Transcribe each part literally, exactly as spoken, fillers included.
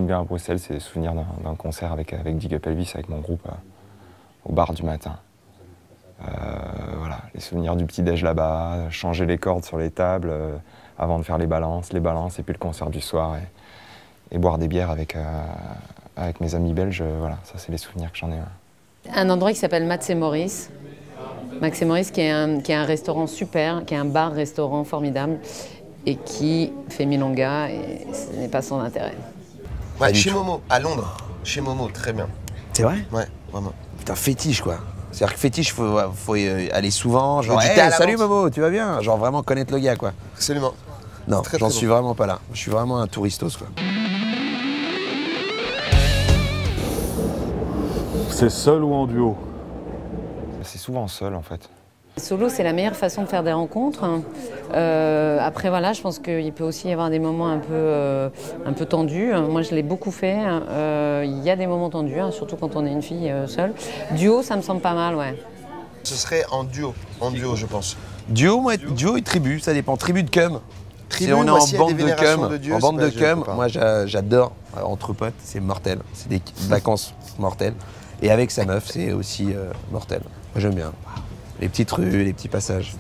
me vient à Bruxelles, c'est les souvenirs d'un concert avec, avec Dig Up Elvis, avec mon groupe, euh, au bar du matin. Euh, voilà, les souvenirs du petit-déj là-bas, changer les cordes sur les tables euh, avant de faire les balances, les balances, et puis le concert du soir, et, et boire des bières avec, euh, avec mes amis belges. Euh, voilà, ça c'est les souvenirs que j'en ai. Ouais. Un endroit qui s'appelle Max et Maurice. Max et Maurice qui est, un, qui est un restaurant super, qui est un bar-restaurant formidable et qui fait milonga et ce n'est pas sans intérêt. Ouais, chez Momo, à Londres. Chez Momo, très bien. C'est vrai? Ouais, vraiment. Putain, fétiche quoi. C'est-à-dire que fétiche, faut, faut y aller souvent, genre Ouais, hey, salut Momo, tu vas bien? Genre vraiment connaître le gars quoi. Absolument. Non, j'en suis bon. vraiment pas là. Je suis vraiment un touristos quoi. C'est seul ou en duo? C'est souvent seul en fait. Solo, c'est la meilleure façon de faire des rencontres. Euh, après, voilà, je pense qu'il peut aussi y avoir des moments un peu, euh, un peu tendus. Moi, je l'ai beaucoup fait. Euh, il y a des moments tendus, hein, surtout quand on est une fille euh, seule. Duo, ça me semble pas mal, ouais. Ce serait en duo, en duo, je pense. Duo, moi, duo et tribu, ça dépend. Tribu de cum. Tribu, si on est moi, en si bande de cum, de Dieu, en bande de cum, pas. moi j'adore. Entre potes, c'est mortel. C'est des vacances mortelles. Et avec sa meuf, c'est aussi euh, mortel. Moi, j'aime bien. Les petites rues, les petits passages.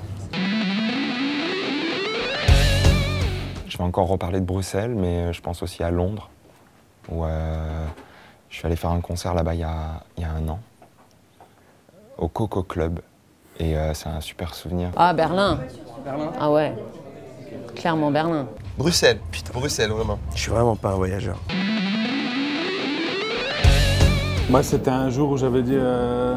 Je vais encore reparler de Bruxelles, mais je pense aussi à Londres, où euh, je suis allé faire un concert là-bas il y a, il y a un an, au Coco Club, et euh, c'est un super souvenir. Ah, Berlin. Berlin. Ah ouais, clairement Berlin. Bruxelles, putain, Bruxelles, vraiment. Je suis vraiment pas un voyageur. Moi, c'était un jour où j'avais dit euh,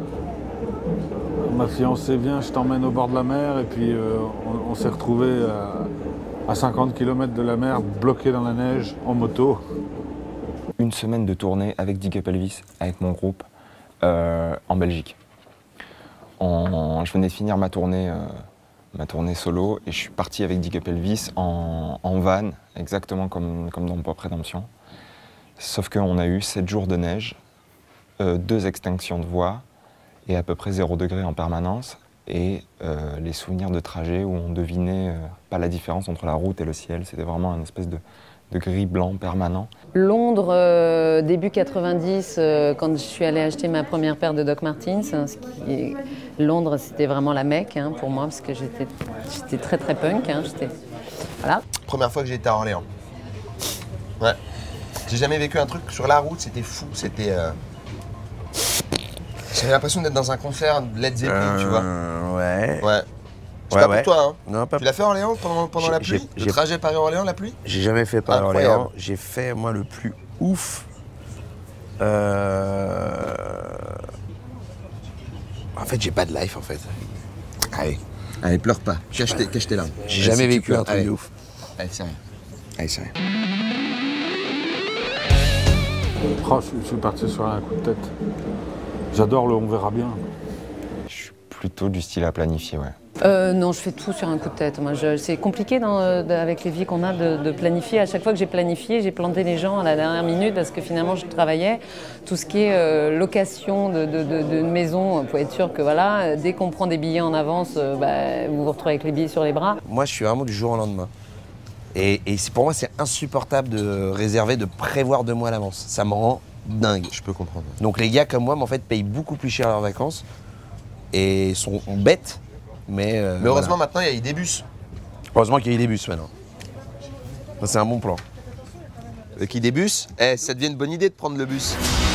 ma fiancée, viens, je t'emmène au bord de la mer, et puis euh, on, on s'est retrouvés à, à cinquante kilomètres de la mer, bloqués dans la neige, en moto. Une semaine de tournée avec Dig Up Elvis, avec mon groupe, euh, en Belgique. On, je venais de finir ma tournée, euh, ma tournée solo, et je suis parti avec Dig Up Elvis en, en van, exactement comme, comme dans Pop Redemption. Sauf qu'on a eu sept jours de neige, euh, deux extinctions de voix, et à peu près zéro degré en permanence, et euh, les souvenirs de trajet où on devinait euh, pas la différence entre la route et le ciel. C'était vraiment une espèce de, de gris blanc permanent. Londres, euh, début quatre-vingt-dix, euh, quand je suis allée acheter ma première paire de Doc Martens, hein, ce qui est... Londres, c'était vraiment la Mecque hein, pour moi, parce que j'étais très très punk. Hein, voilà. Première fois que j'ai été à Orléans. Ouais. J'ai jamais vécu un truc sur la route, c'était fou, c'était... Euh... J'avais l'impression d'être dans un concert de Led Zeppelin, euh, tu vois. Ouais. Ouais. C'est ouais, pas ouais. pour toi, hein. Non, pas... Tu l'as fait à Orléans pendant, pendant la pluie? Le trajet Paris-Orléans, la pluie? J'ai jamais fait Paris-Orléans. J'ai fait, moi, le plus ouf. Euh... En fait, j'ai pas de life, en fait. Allez. Allez, pleure pas. Cache tes, cache tes larmes. J'ai jamais si vécu un truc de ouf. Allez, c'est rien. Allez, c'est rien. Oh, je, je suis parti sur un coup de tête. J'adore le on verra bien. Je suis plutôt du style à planifier, ouais. Euh, non, je fais tout sur un coup de tête. C'est compliqué dans, avec les vies qu'on a de, de planifier. À chaque fois que j'ai planifié, j'ai planté les gens à la dernière minute parce que finalement je travaillais. Tout ce qui est euh, location de, de, de, de maison, il faut être sûr que voilà, dès qu'on prend des billets en avance, euh, bah, vous vous retrouvez avec les billets sur les bras. Moi, je suis vraiment du jour au lendemain. Et, et pour moi, c'est insupportable de réserver, de prévoir deux mois à l'avance. Ça me rend dingue. Je peux comprendre. Donc les gars comme moi, en fait, payent beaucoup plus cher leurs vacances et sont bêtes. Mais, euh, mais heureusement, voilà. maintenant, il y a Idébus. Heureusement qu'il y a Idébus maintenant. C'est un bon plan. Avec Idébus, eh, ça devient une bonne idée de prendre le bus.